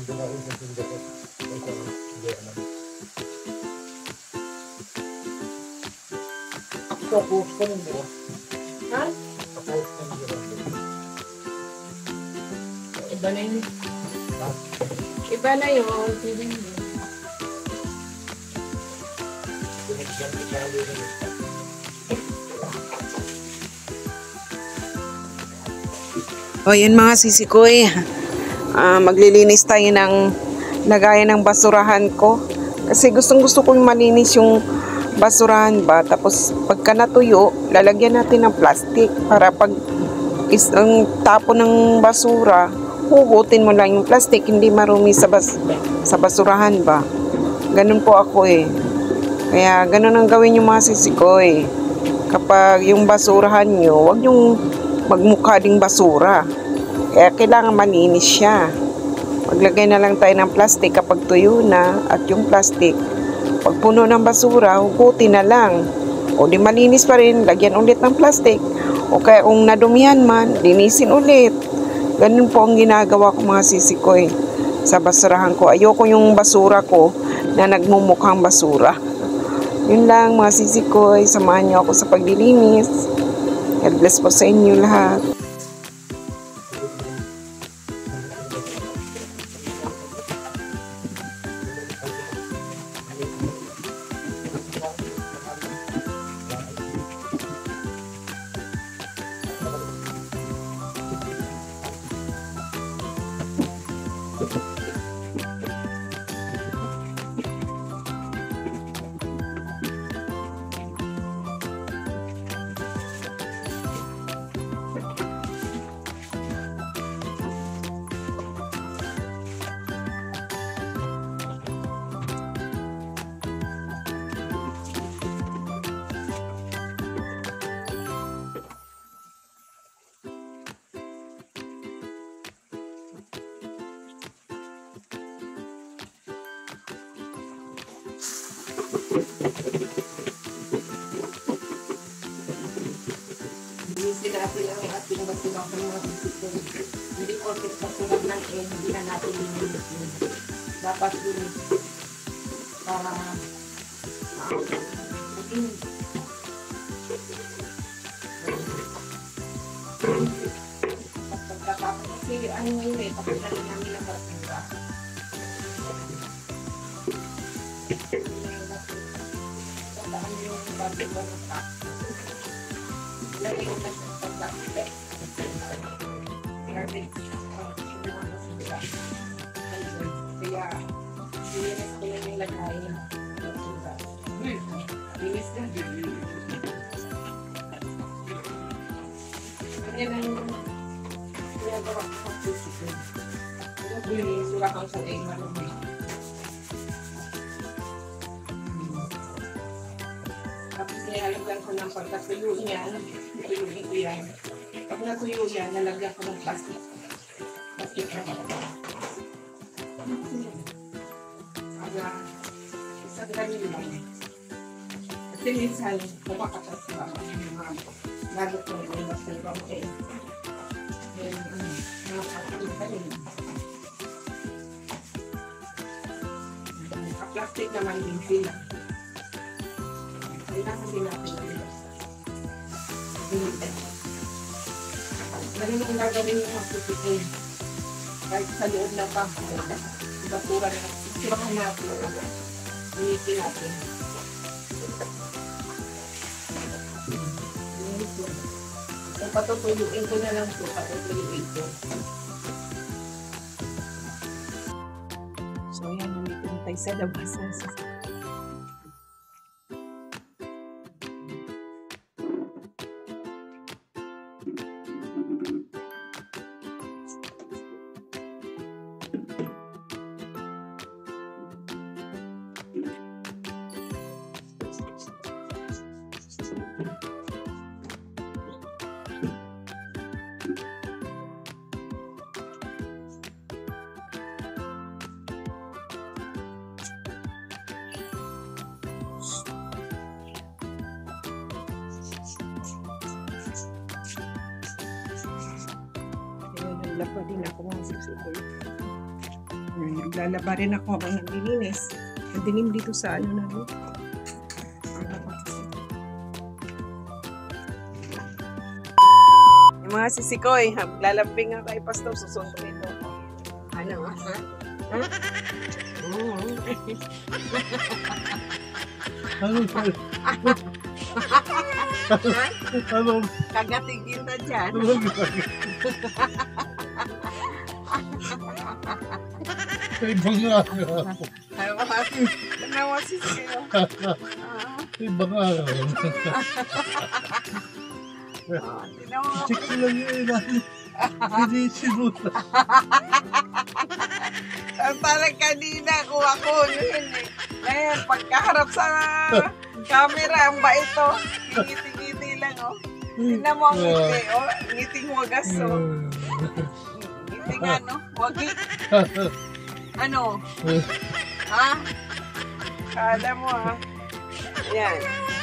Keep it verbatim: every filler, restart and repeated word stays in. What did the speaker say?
Tapos ka rin mo. Ha? Tapos ka rin mo. Iba na yun. Iba na yun. Sige mo. O yan mga sisikoy, uh, maglilinis tayo ng lagayan ng basurahan ko. Kasi gustong gusto kong malinis yung basurahan ba. Tapos pagka natuyo, lalagyan natin ng plastic para pag is, ang tapo ng basura, hugutin mo lang yung plastic, hindi marumi sa, bas, sa basurahan ba. Ganun po ako eh. Kaya ganun ang gawin yung mga sisikoy. Kapag yung basurahan nyo, huwag yung magmukha ding basura. Kaya kailangan malinis siya. Maglagay na lang tayo ng plastic kapag tuyo na. At yung plastic, pag puno ng basura, hugutin na lang. O di malinis pa rin, lagyan ulit ng plastic. O kaya kung nadumihan man, linisin ulit. Ganun po ang ginagawa ko mga sisikoy sa basurahan ko. Ayoko yung basura ko na nagmumukhang basura. Yun lang mga sisikoy, samahan niyo ako sa paglilinis. God bless po sa inyo lahat. Linisin natin ang ating basurahan ng mga sisikoy. Hindi porket basura lang eh, hindi na natin linisin. Dapat linisin para maging pagkatapos kasi ano ngayon eh, pagkatapos namin ang basura. Tandaan yung basura ng tax. Lagi ko na sa pagkakit. Garbage. Kaya, linis ko lang yung lagay. Linis na. Ganyan ang ginagawa ko sa physical. Linis, wala kang sa ay marumi. Tapos nilalagyan ko ng pagkatuyo niyan. Tuyuin ko yan. Pag natuyo yan, nalagyan ko ng plastic. Plastic na ako. Aga, isang ganyan lang. Kasi minsan, kumakatas ba yung mga lagot ko yung basal ko. Okay. Then, mga plastic ka rin. Plastic naman din sila. Kailangan din natin nalibas. Ganun ang gagawin yung mga sisikoy. Kahit sa loob ng bahay, basura na sirahan natin. Linisin natin. So, patutuyuin ko na lang ito. Patutuyuin ko. So, yan. Nandito na tayo sa labas. Wala pa din ako mga sisikoy. Naglalaba rin ako habang naglilinis. Madilim dito sa ano na rin. Yung mga sisikoy, lalambing nga kay Pastor, susunduin mo. Ano, ha? Ha? Oo. Ano sa'yo? Ano? Kagatigil na dyan. Ano gagawin? May banga nga. Ay, mga tanawa sisikoy. May banga nga. Ah, tinawa. Check ko lang yun. Hindi sinuta. Parang kanina ko ako yun eh. Ngayon, pagkaharap sa camera, ang bait to. Ngiti-ngiti lang oh. Tingnan mo ang ngiti oh. Ngiting wagas oh. Ngiti nga no. Wagi. Ano? Ha? Kala mo ha. Yan.